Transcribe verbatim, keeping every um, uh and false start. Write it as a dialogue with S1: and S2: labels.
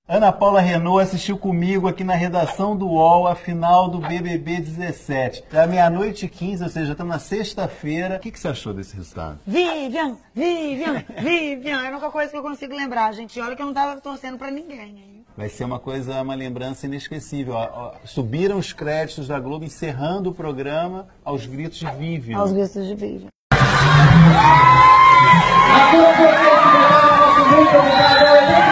S1: Ana Paula Renault assistiu comigo aqui na redação do U O L a final do B B B dezessete. É meia-noite e quinze, ou seja, estamos na sexta-feira. O que, que você achou desse resultado?
S2: Vivian, Vivian, Vivian. É a única coisa que eu consigo lembrar, gente. Olha que eu não tava torcendo pra ninguém, hein?
S1: Vai ser uma coisa, uma lembrança inesquecível. Subiram os créditos da Globo encerrando o programa aos gritos de Vivian.
S2: Aos gritos de Vivian.
S3: A todos vocês que mandaram nosso muito obrigado.